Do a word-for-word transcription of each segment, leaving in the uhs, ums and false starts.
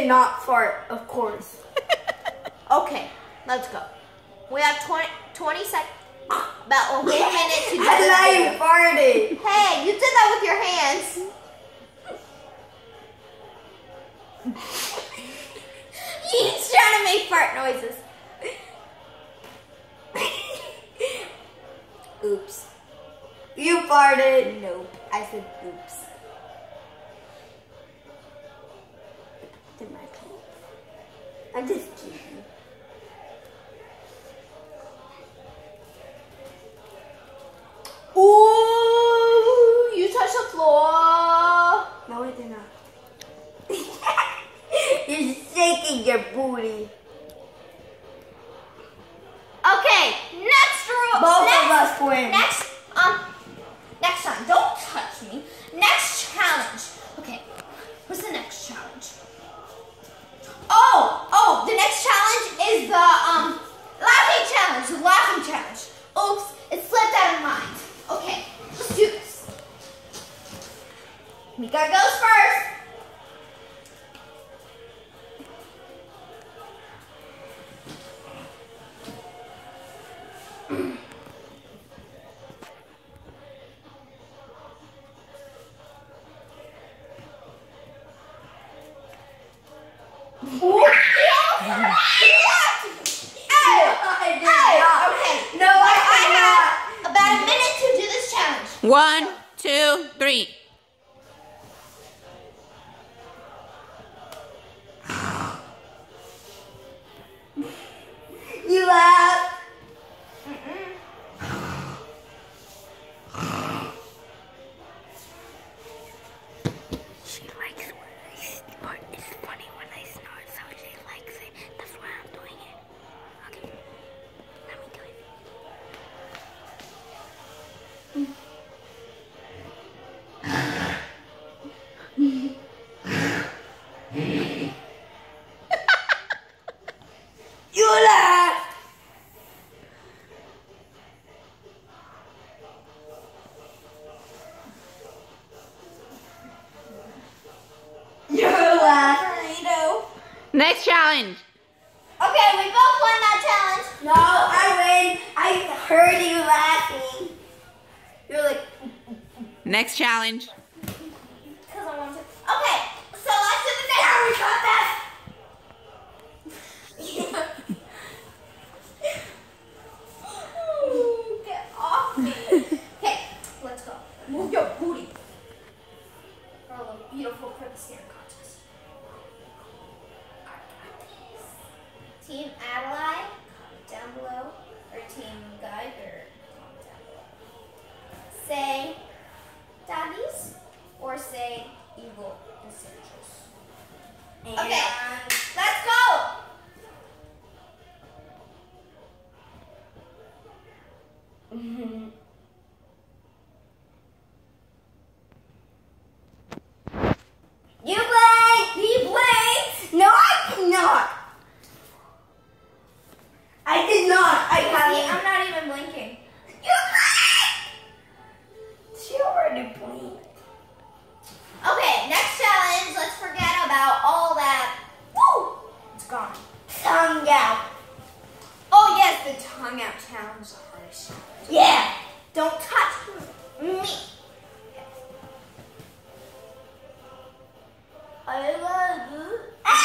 did not fart, of course. Okay, let's go. We have twenty, twenty seconds, about a whole minute to do I this thought video. you farted. Hey, you did that with your hands. He's trying to make fart noises. Oops. You farted. Nope. I said oops. Did my pee. I'm just kidding. Ooh, you touched the floor. No, I did not. You're shaking your booty. Okay, next rule. Both next, of us win. Next, um, next time. Don't touch me. Next challenge. Okay, what's the next challenge? Oh, oh, the next challenge is the um laughing challenge. The laughing challenge. Oops, it slipped out of mind. Okay, let's do this. Mika goes first. One, two, three. You laugh. She likes when I snort. It's funny when I snort, so she likes it. That's why I'm doing it. Okay, let me do it. You laugh. You laugh. Next challenge. Okay, we both won that challenge. No, I win. I heard you laughing. You're like. Next challenge. Because I want to. Okay, so let's do the next. Yeah, we got that. Ooh, get off me. Okay, let's go. Move your booty. For a little beautiful quick stare contest. Team Adlai, comment down below. Or Team Geiger, comment down below. Say daddies or say evil essentials. Okay, let's go. Mm-hmm. You blink! He blinked! No, I did not! I did not! I See, haven't. I'm not even blinking. You blinked! She already blinked. Okay, next challenge. Let's forget about all that. Woo! It's gone. Tongue out. Oh yes, the tongue out challenge. Yeah! Don't touch me. I love you.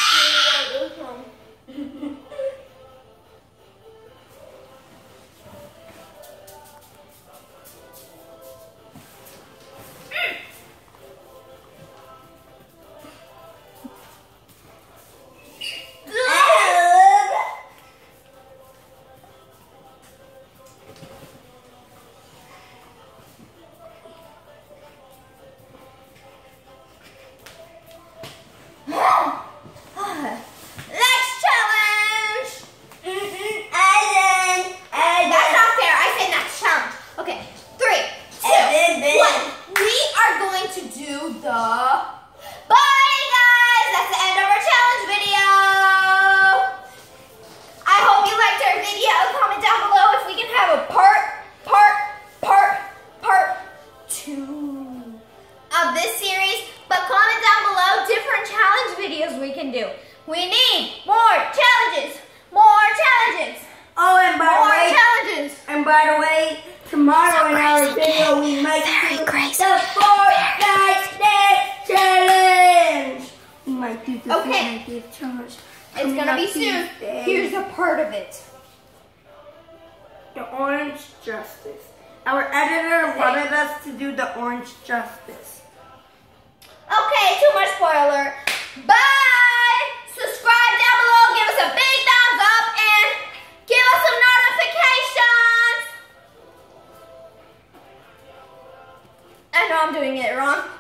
Next challenge. Mm-mm, I didn't. I That's not fair. I said next challenge. Okay, three, two, didn't. one. We are going to do the. Bye, guys. That's the end of our challenge video. I hope you liked our video. Comment down below if we can have a part, part, part, part two of this series. But comment down below different challenge videos we can do. Okay. ninetieth challenge. It's Coming gonna up be soon. Tuesday. Here's a part of it. The orange justice. Our editor wanted us to do the orange justice. Okay, too much spoiler. Bye! Subscribe down below, give us a big thumbs up, and give us some notifications! I know I'm doing it wrong.